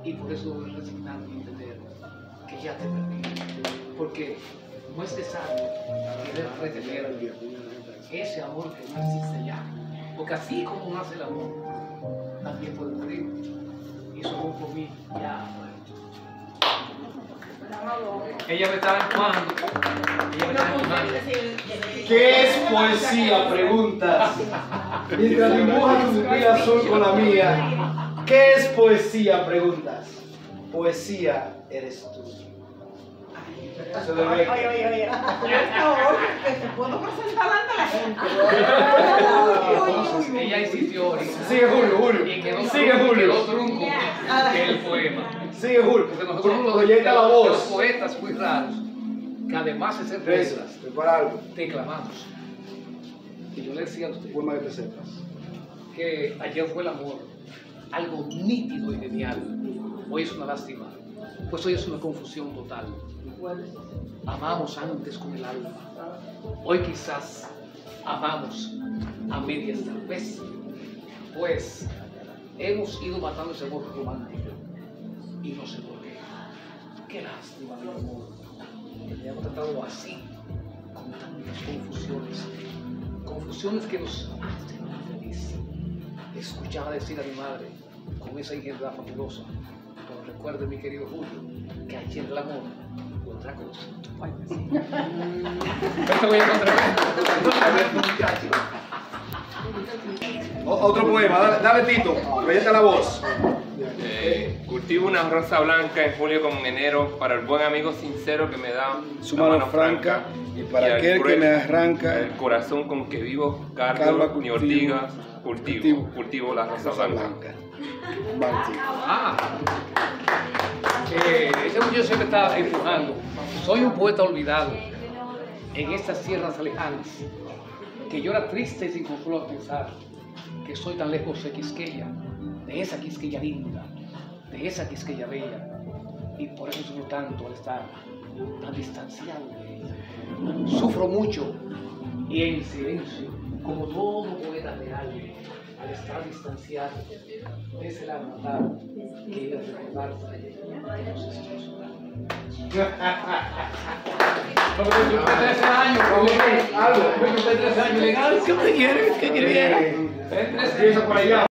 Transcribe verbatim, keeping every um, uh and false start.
Y por eso debo resignarme y entender que ya te perdí. Porque no es necesario querer retener ese amor que no existe ya. Porque así como nace el amor, también puede morir. Y su amor por mí ya ha muerto. Ella me estaba empujando. Ella me estaba empujando. ¿Qué es poesía? Preguntas. Mientras dibujas tu pupila azul con la mía. ¿Qué es poesía? Preguntas. Poesía eres tú. Eso de Oye, oye, oye. Por favor, que te puedo presentar ante la gente. Ella insistió. Sigue Julio, Julio. Y quedó Sigue trunco, Julio. quedó trunco que el poema. Sigue Julio. Porque nosotros los, Proyecta la los voz. poetas muy raros, que además de ser poetas, Prepara algo. declamamos. Y yo le decía a usted Poema que te sepas. que ayer fue el amor, algo nítido y genial. Hoy es una lástima, pues hoy es una confusión total. Amamos antes con el alma, hoy quizás amamos a medias tal vez, pues hemos ido matando ese amor romántico y no sé por qué. Qué lástima mi amor, que me hemos tratado así, con tantas confusiones, confusiones que nos hacen feliz. Escuchaba decir a mi madre con esa ingenuidad fabulosa, pero recuerde, mi querido Julio, que ayer el amor fue otra cosa. Ay, sí. Esto voy a encontrar. Otro poema, dale, dale Tito, proyecta la voz. Eh, cultivo una rosa blanca en julio como en enero para el buen amigo sincero que me da Su mano franca, y para al aquel cruel- que me arranca el corazón con que vivo, Calva cargo cultivo, ni ortigas, cultivo, cultivo, cultivo la rosa rosa blanca. blanca. Martín. Ah, eh, ese muchacho siempre está empujando. Soy un poeta olvidado en estas tierras lejanas, que llora triste y sin consuelo al pensar que soy tan lejos de Quisqueya, de esa Quisqueya linda, de esa Quisqueya bella, y por eso sufro tanto al estar tan distanciado de ella. Sufro mucho y en silencio, como todo poeta real, al estar distanciado de ese alma natal que iba a recordar que no sé si es su Porque yo cumplí trece años, algo, yo cumplí trece años legal, ¿qué usted quiere? ¿Qué quiere? Empieza por allá.